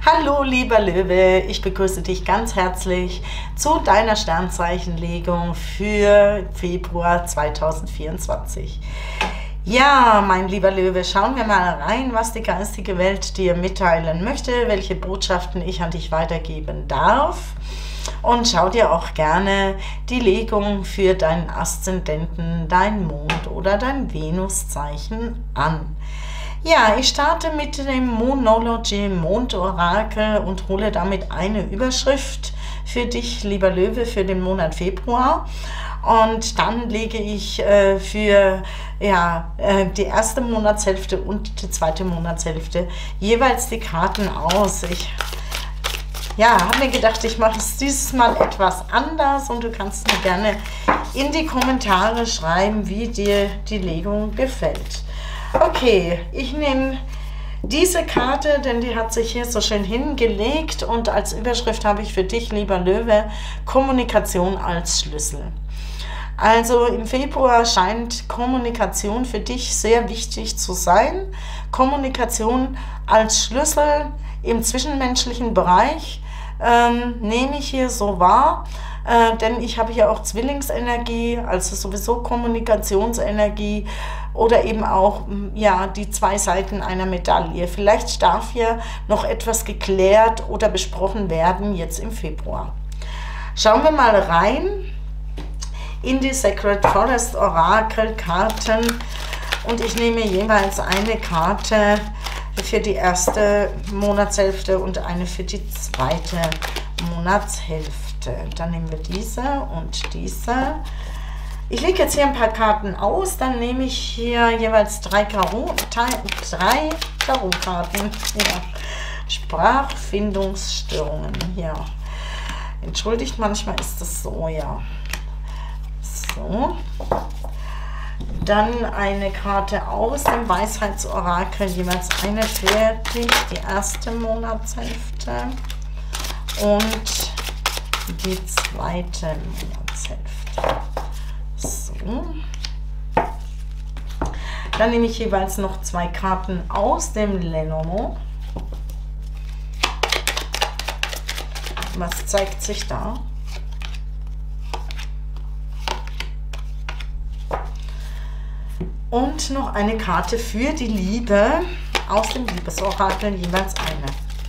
Hallo lieber Löwe, ich begrüße dich ganz herzlich zu deiner Sternzeichenlegung für Februar 2024. Ja, mein lieber Löwe, schauen wir mal rein, was die geistige Welt dir mitteilen möchte, welche Botschaften ich an dich weitergeben darf. Und schau dir auch gerne die Legung für deinen Aszendenten, dein Mond oder dein Venuszeichen an. Ja, ich starte mit dem Moonology Mondorakel und hole damit eine Überschrift für dich, lieber Löwe, für den Monat Februar. Und dann lege ich für die erste Monatshälfte und die zweite Monatshälfte jeweils die Karten aus. Ich habe mir gedacht, ich mache es dieses Mal etwas anders und du kannst mir gerne in die Kommentare schreiben, wie dir die Legung gefällt. Okay, ich nehme diese Karte, denn die hat sich hier so schön hingelegt und als Überschrift habe ich für dich, lieber Löwe, Kommunikation als Schlüssel. Also im Februar scheint Kommunikation für dich sehr wichtig zu sein. Kommunikation als Schlüssel im zwischenmenschlichen Bereich nehme ich hier so wahr, denn ich habe hier auch Zwillingsenergie, also sowieso Kommunikationsenergie oder eben auch die zwei Seiten einer Medaille. Vielleicht darf hier noch etwas geklärt oder besprochen werden jetzt im Februar. Schauen wir mal rein in die Sacred Forest Orakel Karten und ich nehme jeweils eine Karte für die erste Monatshälfte und eine für die zweite Monatshälfte. Dann nehmen wir diese und diese. Ich lege jetzt hier ein paar Karten aus, dann nehme ich hier jeweils drei Tarotkarten. Ja. Sprachfindungsstörungen. Ja. Entschuldigt, manchmal ist das so, ja. So. Dann eine Karte aus dem Weisheitsorakel, jeweils eine fertig, die erste Monatshälfte und die zweite Monatshälfte. So. Dann nehme ich jeweils noch zwei Karten aus dem Lenormand. Was zeigt sich da? Und noch eine Karte für die Liebe aus dem Liebesorakel, jeweils eine.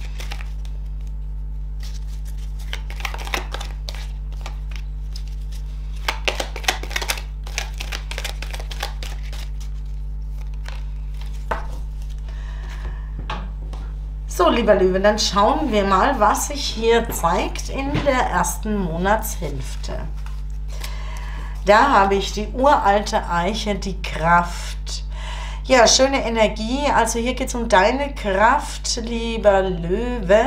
So, lieber Löwe, dann schauen wir mal, was sich hier zeigt in der ersten Monatshälfte. Da habe ich die uralte Eiche, die Kraft. Ja, schöne Energie. Also hier geht es um deine Kraft, lieber Löwe.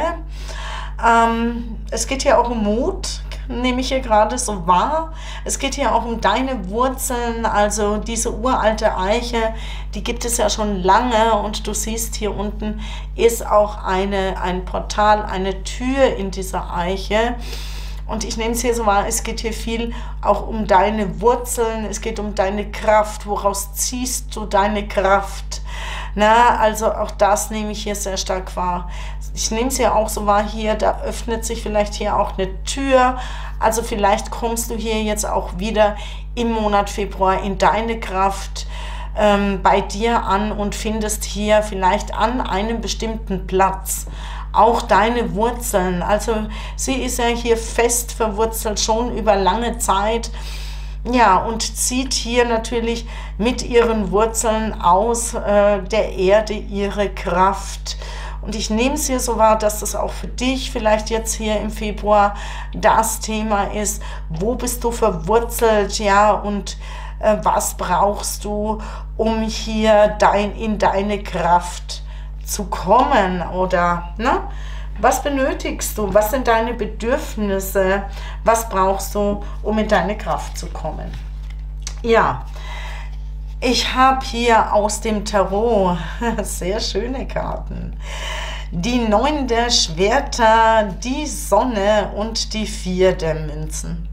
Es geht hier auch um Mut, nehme ich hier gerade so wahr. Es geht hier auch um deine Wurzeln. Also diese uralte Eiche, die gibt es ja schon lange. Und du siehst, hier unten ist auch ein Portal, eine Tür in dieser Eiche. Und ich nehme es hier so wahr, es geht hier viel auch um deine Wurzeln, es geht um deine Kraft, woraus ziehst du deine Kraft? Na, also auch das nehme ich hier sehr stark wahr. Ich nehme es hier auch so wahr, hier, da öffnet sich vielleicht hier auch eine Tür. Also vielleicht kommst du hier jetzt auch wieder im Monat Februar in deine Kraft bei dir an und findest hier vielleicht an einem bestimmten Platz auch deine Wurzeln. Also sie ist ja hier fest verwurzelt, schon über lange Zeit. Ja, und zieht hier natürlich mit ihren Wurzeln aus der Erde ihre Kraft. Und ich nehme es hier so wahr, dass das auch für dich vielleicht jetzt hier im Februar das Thema ist. Wo bist du verwurzelt? Ja, und was brauchst du, um hier in deine Kraft zu kommen? Oder was benötigst du? Was sind deine Bedürfnisse? Was brauchst du, um in deine Kraft zu kommen? Ja, ich habe hier aus dem Tarot sehr schöne Karten. Die 9 der Schwerter, die Sonne und die 4 der Münzen.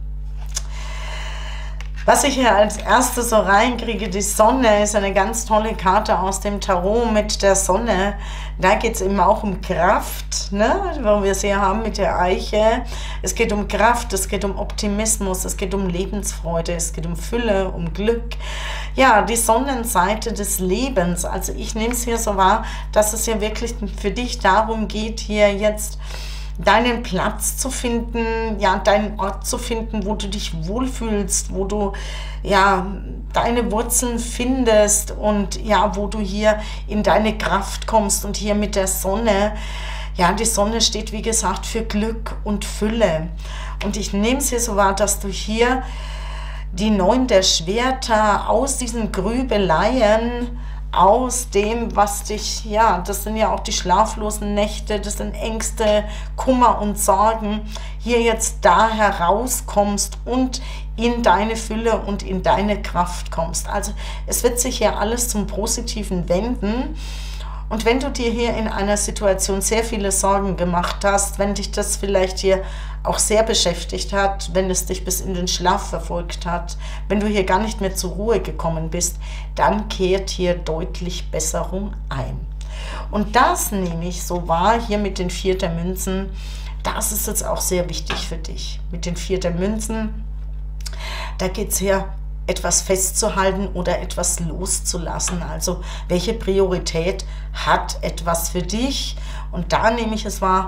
Was ich hier als erstes so reinkriege, die Sonne ist eine ganz tolle Karte aus dem Tarot mit der Sonne. Da geht es eben auch um Kraft, ne? Wo wir es hier haben mit der Eiche. Es geht um Kraft, es geht um Optimismus, es geht um Lebensfreude, es geht um Fülle, um Glück. Ja, die Sonnenseite des Lebens. Also ich nehme es hier so wahr, dass es hier wirklich für dich darum geht, hier jetzt deinen Platz zu finden, ja, deinen Ort zu finden, wo du dich wohlfühlst, wo du ja deine Wurzeln findest und ja, wo du hier in deine Kraft kommst. Und hier mit der Sonne, ja, die Sonne steht wie gesagt für Glück und Fülle. Und ich nehme es hier so wahr, dass du hier die 9 der Schwerter aus diesen Grübeleien, aus dem, was dich, ja, das sind ja auch die schlaflosen Nächte, das sind Ängste, Kummer und Sorgen, hier jetzt da herauskommst und in deine Fülle und in deine Kraft kommst. Also es wird sich hier alles zum Positiven wenden. Und wenn du dir hier in einer Situation sehr viele Sorgen gemacht hast, wenn dich das vielleicht hier auch sehr beschäftigt hat, wenn es dich bis in den Schlaf verfolgt hat, wenn du hier gar nicht mehr zur Ruhe gekommen bist, dann kehrt hier deutlich Besserung ein. Und das nehme ich so wahr, hier mit den 4 der Münzen, das ist jetzt auch sehr wichtig für dich. Mit den 4 der Münzen, da geht es hier etwas festzuhalten oder etwas loszulassen. Also welche Priorität hat etwas für dich? Und da nehme ich es wahr,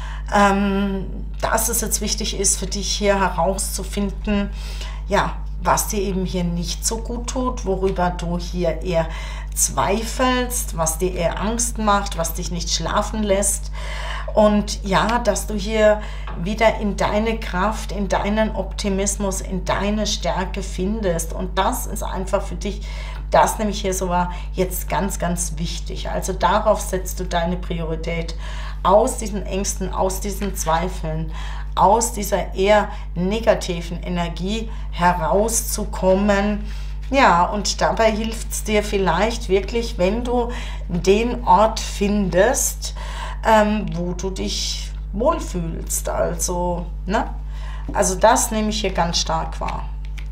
dass es jetzt wichtig ist für dich hier herauszufinden, ja, was dir eben hier nicht so gut tut, worüber du hier eher zweifelst, was dir eher Angst macht, was dich nicht schlafen lässt. Und ja, dass du hier wieder in deine Kraft, in deinen Optimismus, in deine Stärke findest. Und das ist einfach für dich, das nämlich hier so war, jetzt ganz, ganz wichtig. Also darauf setzt du deine Priorität, aus diesen Ängsten, aus diesen Zweifeln, aus dieser eher negativen Energie herauszukommen. Ja, und dabei hilft es dir vielleicht wirklich, wenn du den Ort findest, wo du dich wohlfühlst. Also, ne? Also das nehme ich hier ganz stark wahr.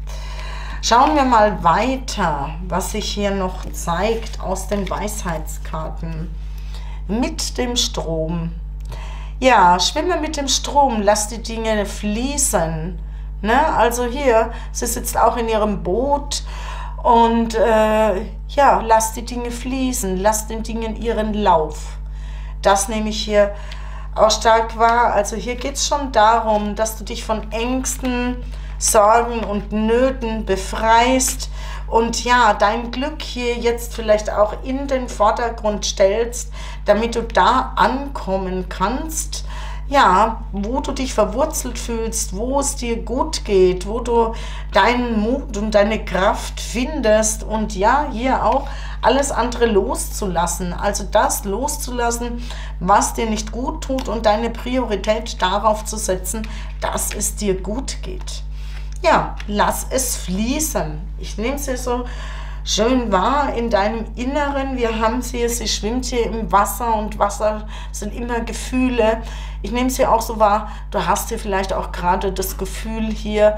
Schauen wir mal weiter, was sich hier noch zeigt aus den Weisheitskarten. Mit dem Strom. Ja, schwimme mit dem Strom, lass die Dinge fließen. Ne? Also hier, sie sitzt auch in ihrem Boot und ja, lass die Dinge fließen, lass den Dingen ihren Lauf. Das nehme ich hier auch stark wahr. Also hier geht es schon darum, dass du dich von Ängsten, Sorgen und Nöten befreist und ja, dein Glück hier jetzt vielleicht auch in den Vordergrund stellst, damit du da ankommen kannst, ja, wo du dich verwurzelt fühlst, wo es dir gut geht, wo du deinen Mut und deine Kraft findest und ja, hier auch alles andere loszulassen, also das loszulassen, was dir nicht gut tut und deine Priorität darauf zu setzen, dass es dir gut geht. Ja, lass es fließen. Ich nehme sie so schön wahr in deinem Inneren. Wir haben sie schwimmt hier im Wasser und Wasser sind immer Gefühle. Ich nehme sie auch so wahr, du hast hier vielleicht auch gerade das Gefühl hier,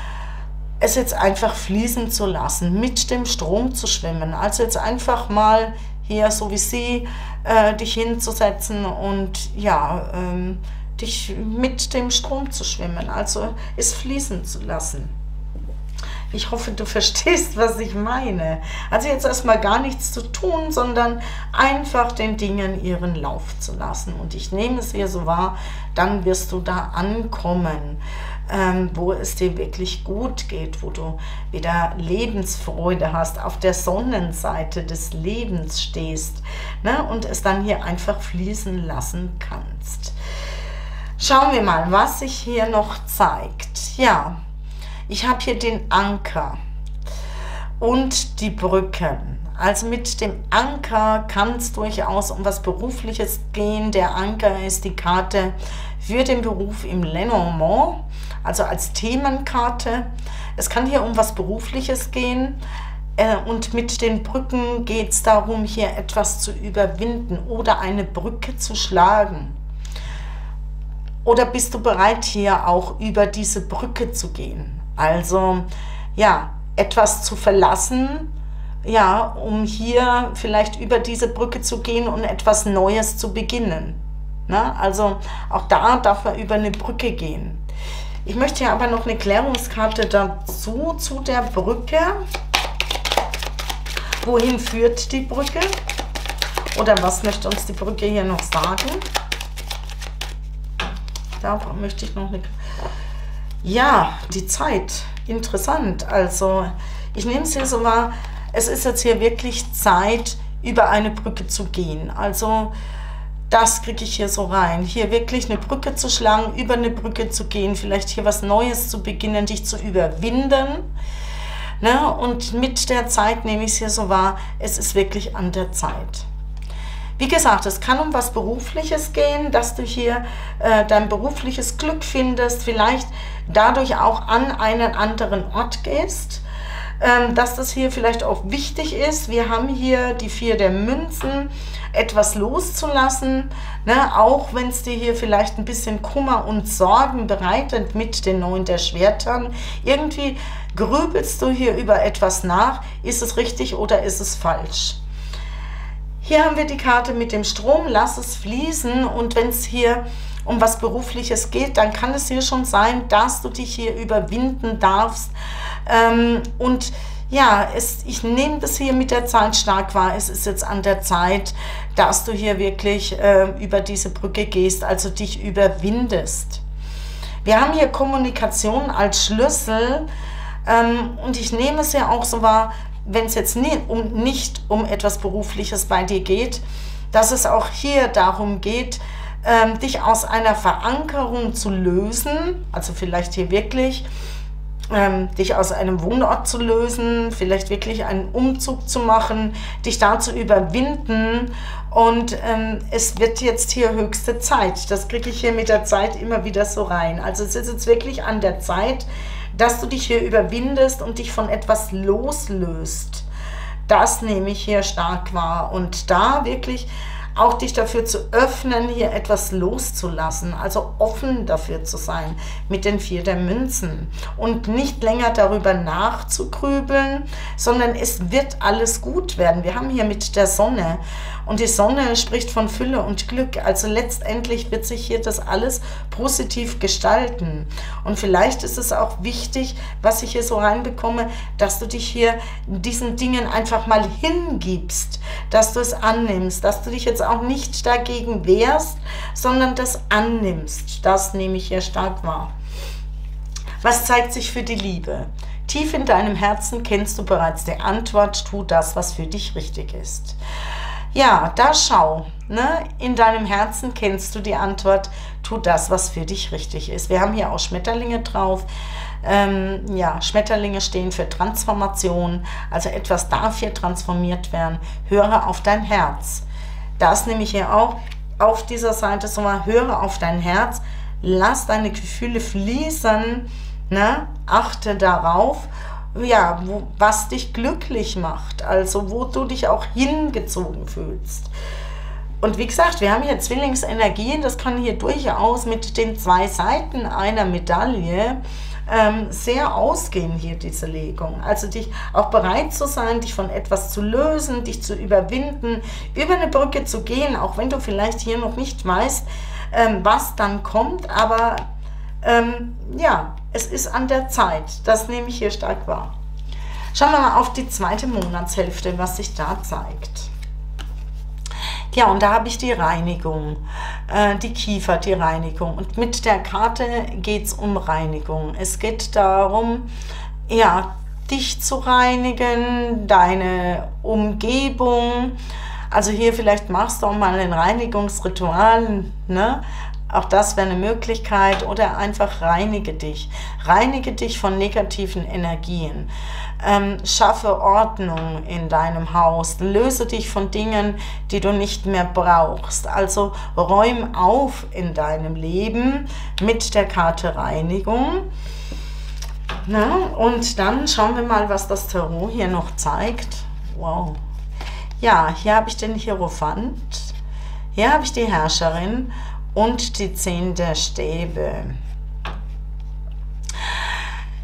es jetzt einfach fließen zu lassen, mit dem Strom zu schwimmen. Also jetzt einfach mal hier so wie sie dich hinzusetzen und ja, dich mit dem Strom zu schwimmen, also es fließen zu lassen. Ich hoffe, du verstehst, was ich meine. Also jetzt erstmal gar nichts zu tun, sondern einfach den Dingen ihren Lauf zu lassen. Und ich nehme es hier so wahr, dann wirst du da ankommen, wo es dir wirklich gut geht, wo du wieder Lebensfreude hast, auf der Sonnenseite des Lebens stehst, ne? Und es dann hier einfach fließen lassen kannst. Schauen wir mal, was sich hier noch zeigt. Ja, ich habe hier den Anker und die Brücken. Also mit dem Anker kann es durchaus um was Berufliches gehen. Der Anker ist die Karte für den Beruf im Lenormand, also als Themenkarte. Es kann hier um was Berufliches gehen. Und mit den Brücken geht es darum, hier etwas zu überwinden oder eine Brücke zu schlagen. Oder bist du bereit, hier auch über diese Brücke zu gehen? Also, ja, etwas zu verlassen, ja, um hier vielleicht über diese Brücke zu gehen und etwas Neues zu beginnen. Ne? Also auch da darf man über eine Brücke gehen. Ich möchte hier aber noch eine Klärungskarte dazu, zu der Brücke. Wohin führt die Brücke? Oder was möchte uns die Brücke hier noch sagen? Da möchte ich noch eine... Ja, die Zeit. Interessant. Also, ich nehme es hier so wahr, es ist jetzt hier wirklich Zeit, über eine Brücke zu gehen. Also, das kriege ich hier so rein. Hier wirklich eine Brücke zu schlagen, über eine Brücke zu gehen, vielleicht hier was Neues zu beginnen, dich zu überwinden. Ne? Und mit der Zeit nehme ich es hier so wahr, es ist wirklich an der Zeit. Wie gesagt, es kann um was Berufliches gehen, dass du hier dein berufliches Glück findest, vielleicht dadurch auch an einen anderen Ort gehst, dass das hier vielleicht auch wichtig ist. Wir haben hier die 4 der Münzen, etwas loszulassen, ne? Auch wenn es dir hier vielleicht ein bisschen Kummer und Sorgen bereitet mit den 9 der Schwertern. Irgendwie grübelst du hier über etwas nach, ist es richtig oder ist es falsch? Hier haben wir die Karte mit dem Strom, lass es fließen, und wenn es hier um was Berufliches geht, dann kann es hier schon sein, dass du dich hier überwinden darfst. Und ja, ich nehme das hier mit der Zeit stark wahr. Es ist jetzt an der Zeit, dass du hier wirklich über diese Brücke gehst, also dich überwindest. Wir haben hier Kommunikation als Schlüssel, und ich nehme es ja auch so wahr, wenn es jetzt nicht um etwas Berufliches bei dir geht, dass es auch hier darum geht, dich aus einer Verankerung zu lösen, also vielleicht hier wirklich dich aus einem Wohnort zu lösen, vielleicht wirklich einen Umzug zu machen, dich da zu überwinden, und es wird jetzt hier höchste Zeit. Das kriege ich hier mit der Zeit immer wieder so rein. Also es ist jetzt wirklich an der Zeit, dass du dich hier überwindest und dich von etwas loslöst. Das nehme ich hier stark wahr, und da wirklich auch dich dafür zu öffnen, hier etwas loszulassen, also offen dafür zu sein mit den 4 der Münzen und nicht länger darüber nachzugrübeln, sondern es wird alles gut werden. Wir haben hier mit der Sonne, und die Sonne spricht von Fülle und Glück, also letztendlich wird sich hier das alles positiv gestalten. Und vielleicht ist es auch wichtig, was ich hier so reinbekomme, dass du dich hier diesen Dingen einfach mal hingibst, dass du es annimmst, dass du dich jetzt auch nicht dagegen wehrst, sondern das annimmst. Das nehme ich hier stark wahr. Was zeigt sich für die Liebe? Tief in deinem Herzen kennst du bereits die Antwort, tu das, was für dich richtig ist. Ja, da schau, ne? In deinem Herzen kennst du die Antwort, tu das, was für dich richtig ist. Wir haben hier auch Schmetterlinge drauf. Ja, Schmetterlinge stehen für Transformation, also etwas darf hier transformiert werden. Höre auf dein Herz. Das nehme ich hier auch auf dieser Seite so mal, höre auf dein Herz, lass deine Gefühle fließen, ne? Achte darauf, ja, was dich glücklich macht, also wo du dich auch hingezogen fühlst. Und wie gesagt, wir haben hier Zwillingsenergien, das kann hier durchaus mit den 2 Seiten einer Medaille sehr ausgehen, hier diese Legung. Also dich auch bereit zu sein, dich von etwas zu lösen, dich zu überwinden, über eine Brücke zu gehen, auch wenn du vielleicht hier noch nicht weißt, was dann kommt, aber ja, es ist an der Zeit. Das nehme ich hier stark wahr. Schauen wir mal auf die 2. Monatshälfte, was sich da zeigt. Ja, und da habe ich die Reinigung, die Kiefer, die Reinigung. Und mit der Karte geht es um Reinigung. Es geht darum, ja, dich zu reinigen, deine Umgebung. Also hier vielleicht machst du auch mal ein Reinigungsritual, ne? Auch das wäre eine Möglichkeit, oder einfach reinige dich. Reinige dich von negativen Energien. Schaffe Ordnung in deinem Haus. Löse dich von Dingen, die du nicht mehr brauchst. Also räum auf in deinem Leben mit der Karte Reinigung. Na, und dann schauen wir mal, was das Tarot hier noch zeigt. Wow. Ja, hier habe ich den Hierophant. Hier habe ich die Herrscherin und die 10 der Stäbe.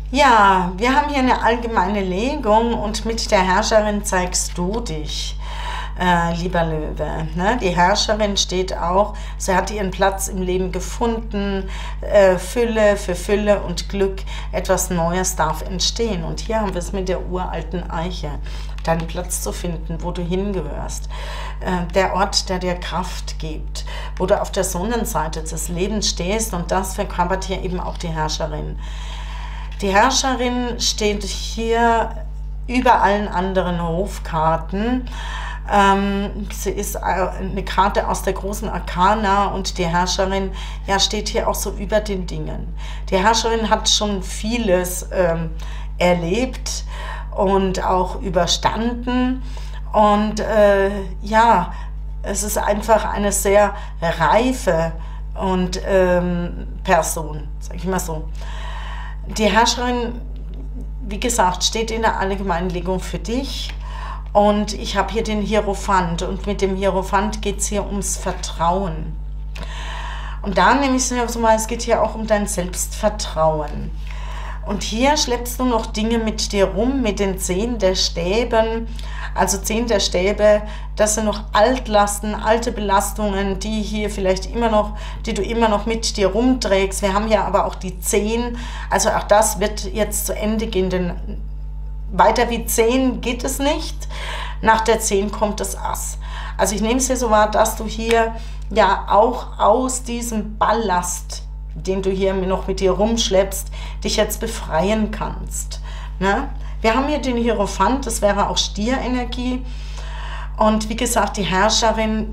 Ja, wir haben hier eine allgemeine Legung und mit der Herrscherin zeigst du dich, lieber Löwe. Ne? Die Herrscherin steht auch, sie hat ihren Platz im Leben gefunden, Fülle für Fülle und Glück, etwas Neues darf entstehen. Und hier haben wir es mit der uralten Eiche, deinen Platz zu finden, wo du hingehörst. Der Ort, der dir Kraft gibt, wo du auf der Sonnenseite des Lebens stehst, und das verkörpert hier eben auch die Herrscherin. Die Herrscherin steht hier über allen anderen Hofkarten. Sie ist eine Karte aus der großen Arkana und die Herrscherin ja, steht hier auch so über den Dingen. Die Herrscherin hat schon vieles erlebt und auch überstanden. Und ja, es ist einfach eine sehr reife und Person, sag ich mal so. Die Herrscherin, wie gesagt, steht in der Allgemeinlegung für dich. Und ich habe hier den Hierophant. Und mit dem Hierophant geht es hier ums Vertrauen. Und da nehme ich es so mal, es geht hier auch um dein Selbstvertrauen. Und hier schleppst du noch Dinge mit dir rum, mit den 10 der Stäben. Also 10 der Stäbe, das sind noch Altlasten, alte Belastungen, die hier vielleicht immer noch, die du immer noch mit dir rumträgst. Wir haben ja aber auch die 10, also auch das wird jetzt zu Ende gehen, denn weiter wie 10 geht es nicht. Nach der 10 kommt das Ass. Also ich nehme es hier so wahr, dass du hier ja auch aus diesem Ballast, den du hier noch mit dir rumschleppst, dich jetzt befreien kannst. Ne? Wir haben hier den Hierophant, das wäre auch Stierenergie. Und wie gesagt, die Herrscherin,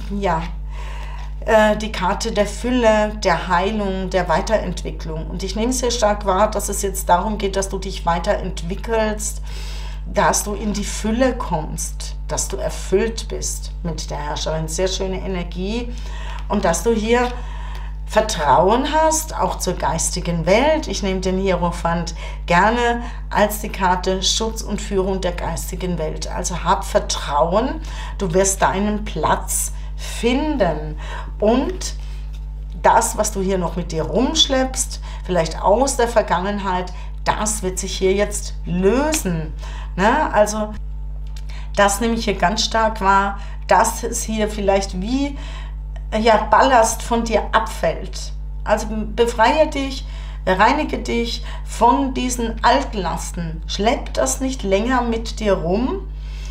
die Karte der Fülle, der Heilung, der Weiterentwicklung. Und ich nehme es sehr stark wahr, dass es jetzt darum geht, dass du dich weiterentwickelst, dass du in die Fülle kommst, dass du erfüllt bist mit der Herrscherin. Sehr schöne Energie. Und dass du hier Vertrauen hast, auch zur geistigen Welt. Ich nehme den Hierophant gerne als die Karte Schutz und Führung der geistigen Welt. Also hab Vertrauen, du wirst deinen Platz finden. Und das, was du hier noch mit dir rumschleppst, vielleicht aus der Vergangenheit, das wird sich hier jetzt lösen. Ne? Also das nehme ich hier ganz stark wahr, dass es hier vielleicht wie ja, Ballast von dir abfällt. Also befreie dich, reinige dich von diesen Altlasten. Schlepp das nicht länger mit dir rum.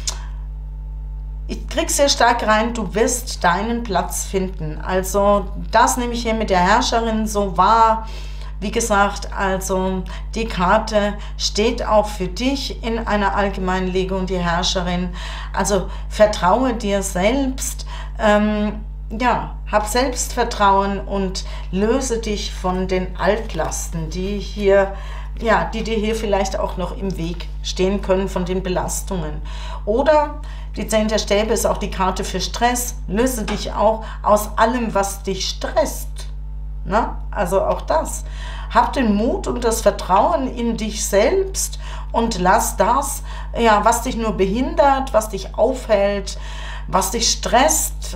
Ich krieg sehr stark rein, du wirst deinen Platz finden. Also das nehme ich hier mit der Herrscherin so wahr. Wie gesagt, also die Karte steht auch für dich in einer Allgemeinlegung, die Herrscherin. Also vertraue dir selbst. Ja, hab Selbstvertrauen und löse dich von den Altlasten, die dir hier vielleicht auch noch im Weg stehen können, von den Belastungen. Oder die 10 der Stäbe ist auch die Karte für Stress. Löse dich auch aus allem, was dich stresst. Na? Also auch das. Hab den Mut und das Vertrauen in dich selbst und lass das, ja, was dich nur behindert, was dich aufhält, was dich stresst,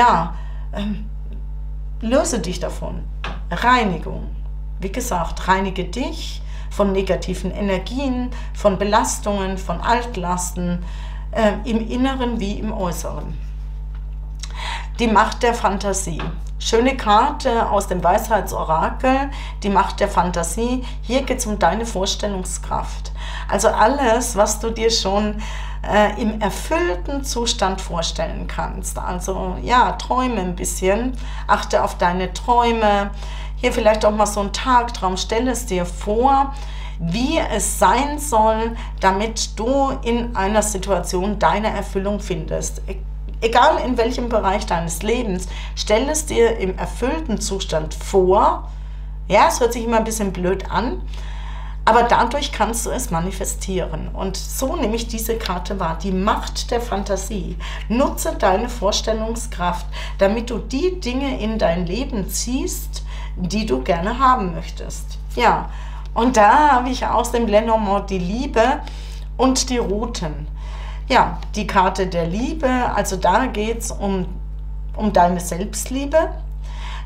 löse dich davon. Reinigung. Wie gesagt, reinige dich von negativen Energien, von Belastungen, von Altlasten, im Inneren wie im Äußeren. Die Macht der Fantasie. Schöne Karte aus dem Weisheitsorakel, die Macht der Fantasie. Hier geht es um deine Vorstellungskraft. Also alles, was du dir schon im erfüllten Zustand vorstellen kannst. Also ja, träume ein bisschen, achte auf deine Träume. Hier vielleicht auch mal so ein Tagtraum, stell es dir vor, wie es sein soll, damit du in einer Situation deine Erfüllung findest. Egal in welchem Bereich deines Lebens, stell es dir im erfüllten Zustand vor. Ja, es hört sich immer ein bisschen blöd an, aber dadurch kannst du es manifestieren. Und so nehme ich diese Karte wahr, die Macht der Fantasie. Nutze deine Vorstellungskraft, damit du die Dinge in dein Leben ziehst, die du gerne haben möchtest. Ja, und da habe ich aus dem Lenormand die Liebe und die Routen. Ja, die Karte der Liebe, also da geht es um deine Selbstliebe.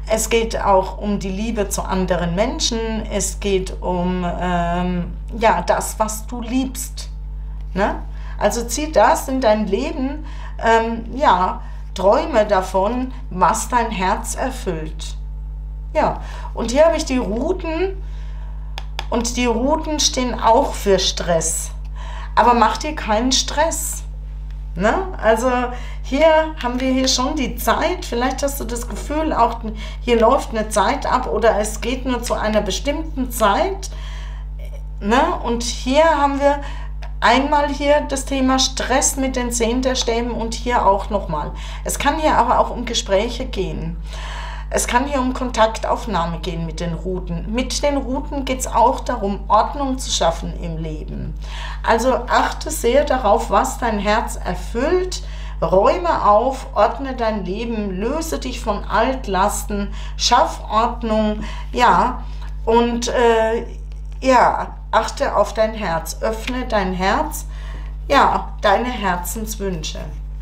Es geht auch um die Liebe zu anderen Menschen. Es geht um ja, das, was du liebst. Ne? Also zieh das in dein Leben, ja, träume davon, was dein Herz erfüllt. Ja, und hier habe ich die Ruten, und die Ruten stehen auch für Stress. Aber mach dir keinen Stress. Ne? Also hier haben wir hier schon die Zeit, vielleicht hast du das Gefühl, auch hier läuft eine Zeit ab oder es geht nur zu einer bestimmten Zeit. Ne? Und hier haben wir einmal hier das Thema Stress mit den 10 der Stäben und hier auch nochmal. Es kann hier aber auch um Gespräche gehen. Es kann hier um Kontaktaufnahme gehen mit den Ruten. Mit den Ruten geht es auch darum, Ordnung zu schaffen im Leben. Also achte sehr darauf, was dein Herz erfüllt. Räume auf, ordne dein Leben, löse dich von Altlasten, schaff Ordnung, ja, und ja, achte auf dein Herz, öffne dein Herz, ja, deine Herzenswünsche.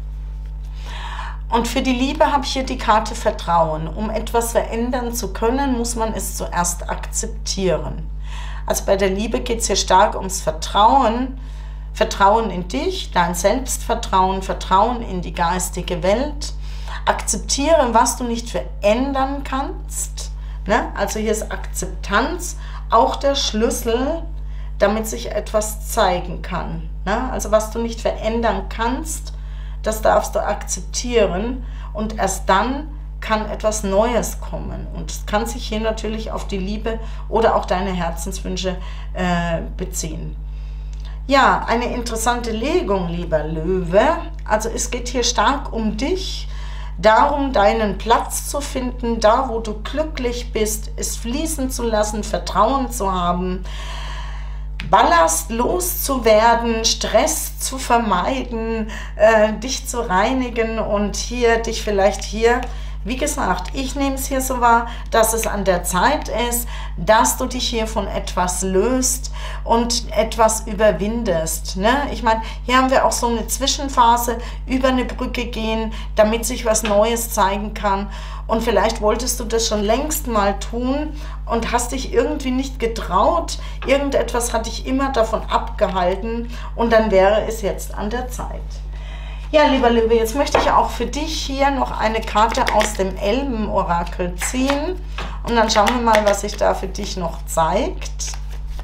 Und für die Liebe habe ich hier die Karte Vertrauen. Um etwas verändern zu können, muss man es zuerst akzeptieren. Also bei der Liebe geht es hier stark ums Vertrauen. Vertrauen in dich, dein Selbstvertrauen, Vertrauen in die geistige Welt. Akzeptiere, was du nicht verändern kannst. Ne? Also hier ist Akzeptanz auch der Schlüssel, damit sich etwas zeigen kann. Ne? Also was du nicht verändern kannst, das darfst du akzeptieren und erst dann kann etwas Neues kommen. Und es kann sich hier natürlich auf die Liebe oder auch deine Herzenswünsche beziehen. Ja, eine interessante Legung, lieber Löwe. Also es geht hier stark um dich, darum, deinen Platz zu finden, da wo du glücklich bist, es fließen zu lassen, Vertrauen zu haben, Ballast loszuwerden, Stress zu vermeiden, dich zu reinigen und hier dich vielleicht hier, wie gesagt, ich nehme es hier so wahr, dass es an der Zeit ist, dass du dich hier von etwas löst und etwas überwindest. Ne? Ich meine, hier haben wir auch so eine Zwischenphase, über eine Brücke gehen, damit sich was Neues zeigen kann. Und vielleicht wolltest du das schon längst mal tun und hast dich irgendwie nicht getraut. Irgendetwas hat dich immer davon abgehalten und dann wäre es jetzt an der Zeit. Ja, lieber Löwe, jetzt möchte ich auch für dich hier noch eine Karte aus dem Elben-Orakel ziehen. Und dann schauen wir mal, was sich da für dich noch zeigt.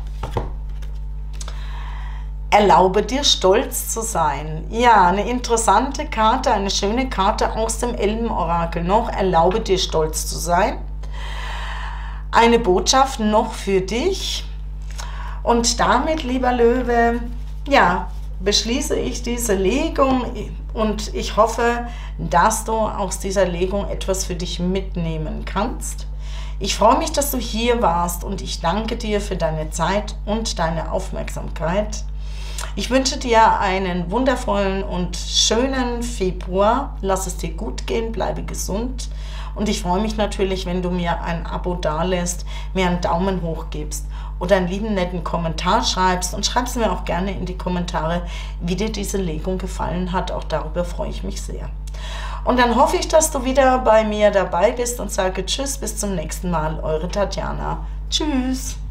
Erlaube dir, stolz zu sein. Ja, eine interessante Karte, eine schöne Karte aus dem Elben-Orakel noch. Erlaube dir, stolz zu sein. Eine Botschaft noch für dich. Und damit, lieber Löwe, ja, beschließe ich diese Legung und ich hoffe, dass du aus dieser Legung etwas für dich mitnehmen kannst. Ich freue mich, dass du hier warst und ich danke dir für deine Zeit und deine Aufmerksamkeit. Ich wünsche dir einen wundervollen und schönen Februar. Lass es dir gut gehen, bleibe gesund. Und ich freue mich natürlich, wenn du mir ein Abo dalässt, mir einen Daumen hoch gibst oder einen lieben netten Kommentar schreibst. Und schreib es mir auch gerne in die Kommentare, wie dir diese Legung gefallen hat. Auch darüber freue ich mich sehr. Und dann hoffe ich, dass du wieder bei mir dabei bist und sage Tschüss, bis zum nächsten Mal. Eure Tatjana. Tschüss.